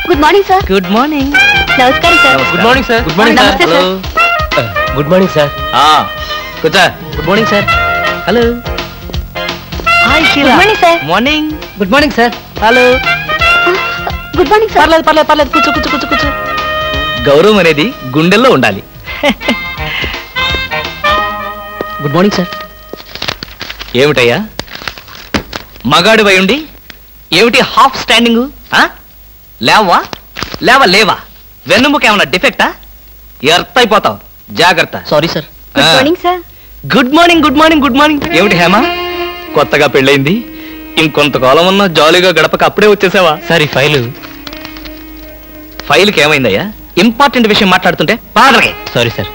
Good morning sir. Good morning. నమస్కారం sir. Good morning sir. Good morning sir. Hello. Good morning sir. కూర్చో. Good morning sir. Hello. Hi Sheela. Good morning sir. Morning. Good morning sir. Hello. Good morning sir. పర్లేదు పర్లేదు పర్లేదు, కూర్చో కూర్చో కూర్చో కూర్చో. గౌరవం అనేది గుండెల్లో ఉండాలి. Good morning sir. ఏమిటయ్యా మగాడు వై ఉండి ఏమిటి హాఫ్ స్టాండింగ్? లేవా లేవా లేవా? వెన్నుముక ఏమన్నా డిఫెక్టా? ఎర్త్ అయిపోతావు, జాగ్రత్త. Sorry sir. Good morning sir. Good morning good morning good morning. ఏమిటి హేమ, కొత్తగా పెళ్ళైంది, ఇంకొంతకాలం ఉన్న జాలీగా గడపక అప్పుడే వచ్చేసావా? సరే ఫైల్కి ఏమైందయ్యా? ఇంపార్టెంట్ విషయం మాట్లాడుతుంటే పాదరగే. Sorry sir.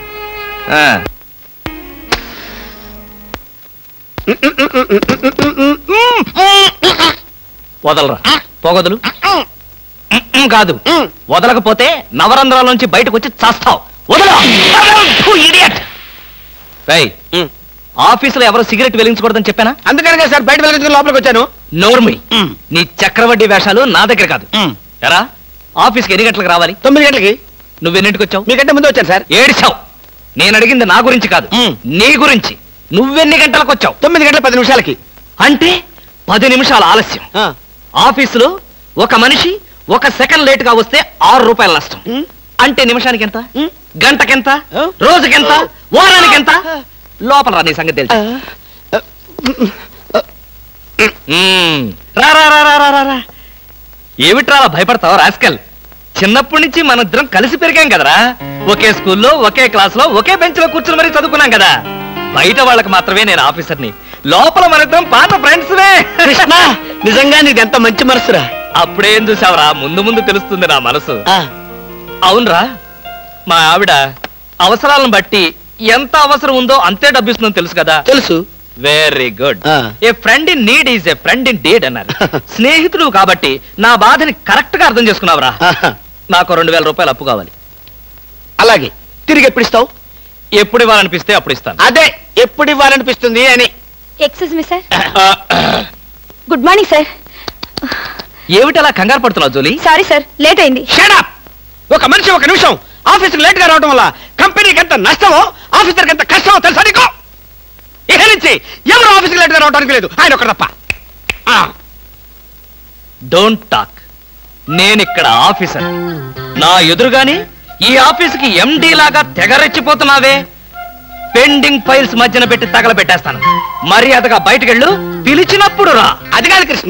వదలరా, పోగొదలు. కాదు, వదలకపోతే నవరంధ్రాల నుంచి బయటకు వచ్చి చస్తావు. ఆఫీసులో ఎవరు సిగరెట్ వెలిగించకూడదని చెప్పానా? అందుకనే సార్ బయట వెలిగించుకుని లోపలికి వచ్చాను. నోర్మి, నీ చక్రవడ్డీ వేషాలు నా దగ్గర కాదు. ఎరా, ఆఫీస్కి ఎన్ని గంటలకు రావాలి? 9 గంటలకి. నువ్వెన్నింటికి వచ్చావు? మీకంటే ముందు వచ్చాను సార్. ఏడిచావు. నేను అడిగింది నా గురించి కాదు, నీ గురించి. నువ్వెన్ని గంటలకు వచ్చావు? 9 గంటల 10 నిమిషాలకి. అంటే 10 నిమిషాల ఆలస్యం. ఆఫీసులో ఒక మనిషి 1 సెకండ్ లేట్ గా వస్తే 6 రూపాయల నష్టం. అంటే నిమిషానికి ఎంత? గంటకెంత? రోజుకెంత? వారానికి ఎంత? లోపల రా, నీ సంగతి తెలుసు. రా. ఏమిట్రా భయపడతావు రాస్కల్? చిన్నప్పటి నుంచి మనిద్దరం కలిసి పెరిగాం కదరా. ఒకే స్కూల్లో, ఒకే క్లాస్ లో, ఒకే బెంచ్ లో కూర్చుని మరీ చదువుకున్నాం కదా. బయట వాళ్ళకి మాత్రమే నేను ఆఫీసర్ని, లోపల మనిద్దరం పాత ఫ్రెండ్స్. కృష్ణ, నిజంగా నీది ఎంత మంచి మనసురా. అప్పుడేం చూసావురా, ముందు ముందు తెలుస్తుంది నా మనసు. అవునరా, మా ఆవిడ అవసరాలను బట్టి ఎంత అవసరం ఉందో అంతే డబ్బిస్తుందని తెలుసు కదా? తెలుసు. Very good. A friend in need is a friend indeed అన్నారు. స్నేహితుడు కాబట్టి నా బాధని కరెక్ట్ గా అర్థం చేసుకున్నావురా. నాకు 2000 రూపాయలు అప్పు కావాలి. అలాగే, తిరిగి ఎప్పుడు ఇస్తావు? ఎప్పుడు ఇవ్వాలనిపిస్తే అప్పుడు ఇస్తాను. అదే, ఎప్పుడు ఇవ్వాలనిపిస్తుంది అని. Excuse me sir. Good morning sir. ఏమిటి అలా కంగారు పడుతున్నావు జోలీ? సారీ సార్, లేట్ అయింది. Shut up. ఒక మనిషి 1 నిమిషం ఆఫీసుకు లేట్ గా రావడం వల్ల కంపెనీకి ఎంత నష్టమో, ఆఫీసర్కి ఎంత కష్టమో తెలుసా నీకు? ఇక నుంచి ఎవరు ఆఫీసుకు లేట్ గా రావడానికి లేదు, ఆయన ఒకరు తప్ప. Don't talk. నేనిక్కడ ఆఫీసర్. నా ఎదురుగాని ఈ ఆఫీసుకి ఎండి లాగా తెగరెచ్చిపోతున్నావే. పెండింగ్ ఫైల్స్ మధ్యన పెట్టి తగలబెట్టేస్తాను. మర్యాదగా బయటకెళ్ళు, పిలిచినప్పుడు రా. అది కాదు కృష్ణ.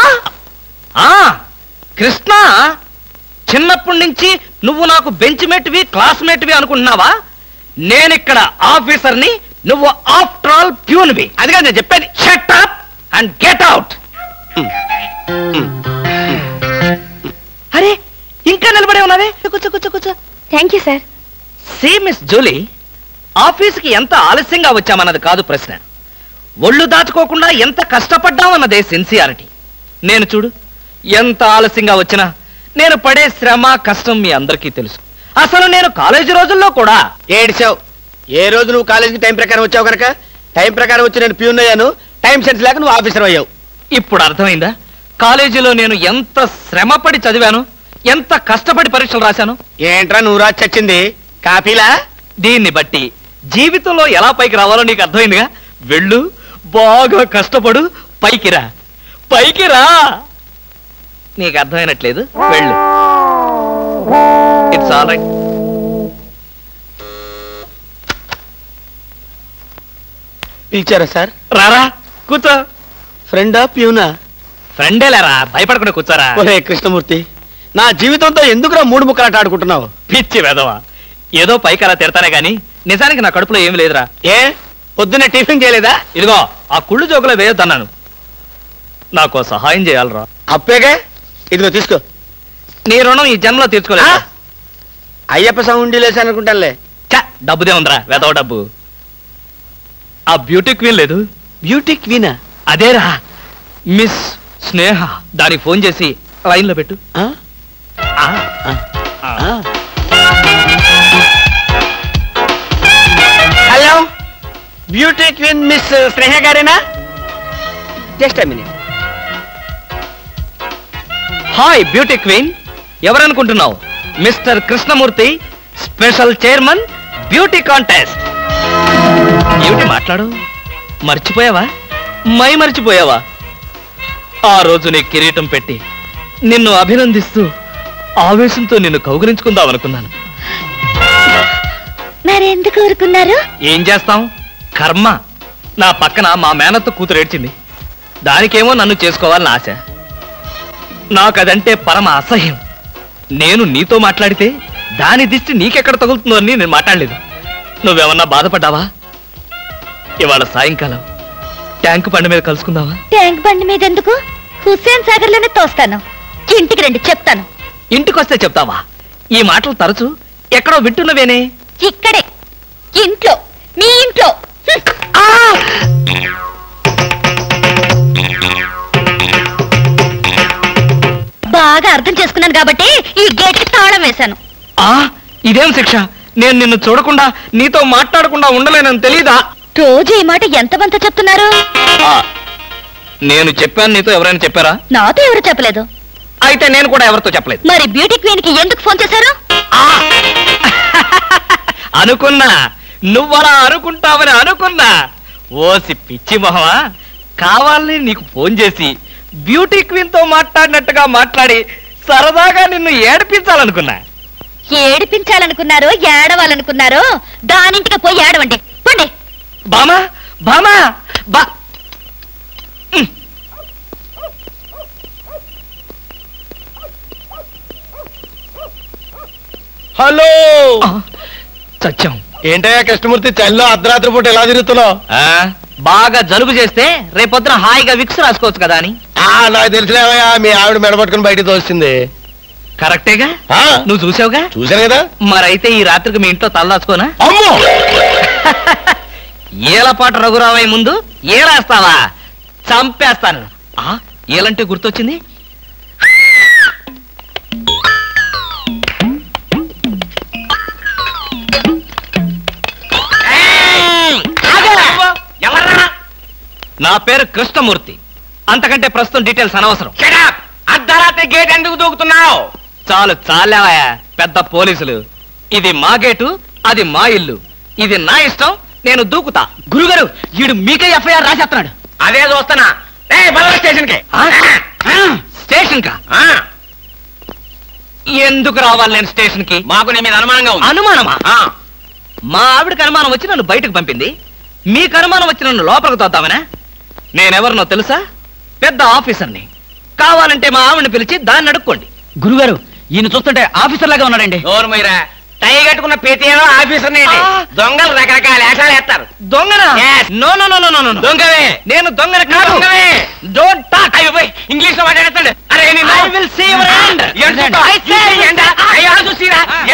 కృష్ణ, చిన్నప్పటి నుంచి నువ్వు నాకు బెంచ్మేట్వి, క్లాస్మేట్వి అనుకుంటున్నావా? నేనిక్కడ ఆఫీసర్ని, నువ్వు ఆఫ్టర్ ఆల్ ప్యూన్వి. అది కాదు నేను చెప్పేది. Shut up and get out. అరే, ఇంకా నిలబడే ఉన్నావే? కూర్చో కూర్చో కూర్చో. Thank you sir. See miss Julie, ఆఫీస్కి ఎంత ఆలస్యంగా వచ్చామన్నది కాదు ప్రశ్న. ఒళ్ళు దాచుకోకుండా ఎంత కష్టపడ్డామన్నదే సిన్సియారిటీ. నేను చూడు, ఎంత ఆలస్యంగా వచ్చినా నేను పడే శ్రమ, కష్టం మీ అందరికీ తెలుసు. అసలు నేను కాలేజీ రోజుల్లో కూడా ఏడ్చావు. ఏ రోజు నువ్వు కాలేజీకి టైం ప్రకారం వచ్చావు కనుక టైం ప్రకారం వచ్చి నేను ప్యూన్ అయ్యాను. టైం సెన్స్ లేక నువ్వు ఆఫీసర్ అయ్యావు. ఇప్పుడు అర్థమైందా కాలేజీలో నేను ఎంత శ్రమపడి చదివాను, ఎంత కష్టపడి పరీక్షలు రాశాను? ఏంట్రా నువ్వు రాసి చచ్చింది? కాపీలా? దీన్ని బట్టి జీవితంలో ఎలా పైకి రావాలో నీకు అర్థమైందిగా. వెళ్ళు, బాగా కష్టపడు, పైకి రా. పైకి రా. నీకు అర్థమైనట్లేదు, వెళ్ళు. It's all right. పిలిచారా సార్? రారా, కూర్చో. ఫ్రెండా ప్యూనా? ఫ్రెండేలేరా, భయపడకుండా కూర్చోరా. ఒరే కృష్ణమూర్తి, నా జీవితంతో ఎందుకురా 3 ముక్కలాట ఆడుకుంటున్నావు? పిచ్చి వెదవా, ఏదో పైకి అలా తిడతానే గాని నిజానికి నా కడుపులో ఏమి లేదురా. ఏ, పొద్దున్నే టిఫిన్ చేయలేదా? ఇదిగో ఆ కుళ్ళు జోకులో వేయొద్దన్నాను. నాకు సహాయం చేయాలరా. అప్పేగా, ఇదిగో తీసుకో. నీ రుణం ఈ జన్మలో తీర్చుకోలేదు. అయ్యప్ప సౌండి లేసానుకుంటానులే. డబ్బుదే ఉందిరా, వెదవ డబ్బు. ఆ బ్యూటీ క్వీన్ లేదు? బ్యూటీ క్వీనా? అదేరా, మిస్ స్నేహ. దానికి ఫోన్ చేసి లైన్ లో పెట్టు. Hello, beauty queen miss Sneha గారేనా? Just a minute. Hi beauty queen, ఎవరనుకుంటున్నావు? Mister Krishnamurthy, special chairman, beauty contest. ఏమిటి మాట్లాడు? మర్చిపోయావా? మర్చిపోయావా? ఆ రోజు నీ కిరీటం పెట్టి నిన్ను అభినందిస్తూ ఆవేశంతో నిన్ను కౌగిలించుకుందామనుకున్నాను. మరెందుకు ఊరుకున్నారు? ఏం చేస్తాం? కర్మ. నా పక్కన మా మేనత్త కూతురు ఏడ్చింది. దానికేమో నన్ను చేసుకోవాలని ఆశ. నాకదంటే పరమ అసహ్యం. నేను నీతో మాట్లాడితే దాని దిష్టి నీకెక్కడ తగులుతుందో అని నేను మాట్లాడలేదు. నువ్వేమన్నా బాధపడ్డావా? ఇవాళ సాయంకాలం ట్యాంకు బండి మీద కలుసుకుందావా? ట్యాంక్ బండి మీద ఎందుకు? హుస్సేన్ సాగర్ లోనే తోస్తాను. ఇంటికి రండి, చెప్తాను. ఇంటికొస్తే చెప్తావా? ఈ మాటలు తరచు ఎక్కడో వింటున్నవేనే. ఇక్కడే, ఇంట్లో, మీ ఇంట్లో. బాగా అర్థం చేసుకున్నాను కాబట్టి ఈ గేట్ కి తాళం వేశాను. ఇదేం శిక్ష? నేను నిన్ను చూడకుండా నీతో మాట్లాడకుండా ఉండలేనని తెలీదా? రోజు ఈ మాట ఎంతమంత చెప్తున్నారు? నేను చెప్పాను. నీతో ఎవరైనా చెప్పారా? నాతో ఎవరు చెప్పలేదు. అయితే నేను కూడా ఎవరితో చెప్పలేదు. మరి బ్యూటీ క్వీన్ కి ఎందుకు ఫోన్ చేశారు? అనుకున్నా, నువ్వలా అనుకుంటావని అనుకున్నా. ఓసి పిచ్చి మొహమా, కావాలని నీకు ఫోన్ చేసి బ్యూటీ క్వీన్ తో మాట్లాడినట్టుగా మాట్లాడి సరదాగా నిన్ను ఏడిపించాలనుకున్నా. ఏడిపించాలనుకున్నారో ఏడవాలనుకున్నారో దానింటికి పోయి ఏడవండి. పండి. బామా బామా బా. హలో, సత్యం. ఏంటయ్యా కృష్ణమూర్తి, చల్లో అర్ధరాత్రి పూట ఎలా తిరుగుతున్నావు? బాగా జలుబు చేస్తే రేపొద్దున హాయిగా విక్స్ రాసుకోవచ్చు కదా అని. నాకు తెలిసినవయ్యా, మీ ఆవిడ మెడపట్టుకుని బయటకు తోస్తుంది. కరెక్టేగా? నువ్వు చూసావుగా? చూశాను కదా. మరైతే ఈ రాత్రికి మీ ఇంట్లో తలదాచుకోనా? అమ్మో, ఏలపాటు రఘురామయ్య ముందు ఏలాస్తావా? చంపేస్తాను. ఏలంటే గుర్తొచ్చింది. నా పేరు కృష్ణమూర్తి. అంతకంటే ప్రస్తుతం డీటెయిల్స్ అనవసరం. అర్ధరాత్రి గేట్ ఎందుకు దూకుతున్నావు? చాలు చాలావయ్యా, పెద్ద పోలీసులు. ఇది మా గేటు, అది మా ఇల్లు. ఇది నా ఇష్టం, నేను దూకుతా. గురుగారు, వీడు మీకే ఎఫ్ఐఆర్ రాసేస్తున్నాడు. అదే చూస్తున్నా. స్టేషన్ కి. స్టేషన్ కా? ఎందుకు రావాలి నేను స్టేషన్ కి? మాకు నీ మీద అనుమానంగా ఉంది. అనుమానమా? మా ఆవిడకి అనుమానం వచ్చి నన్ను బయటకు పంపింది. మీకు అనుమానం వచ్చి నన్ను లోపలికి తోద్దామనా? నేనెవరినో తెలుసా? పెద్ద ఆఫీసర్ని. కావాలంటే మా ఆవిడని పిలిచి దాన్ని అడుక్కోండి. గురుగారు, ఈయన చూస్తుంటే ఆఫీసర్ లాగా ఉన్నాడండి. నోరు మీరా, టై కట్టుకున్న ప్రతిలో ఆఫీసర్ దొంగలు రకరకాల వేషాలు వేస్తారు. దొంగనా? No no no no no. దొంగవే. నేను దొంగన కాదు. Don't talk. ఇంగ్లీష్ లో మాట్లాడతాడు. అరే, I will see your hand. I will see your hand.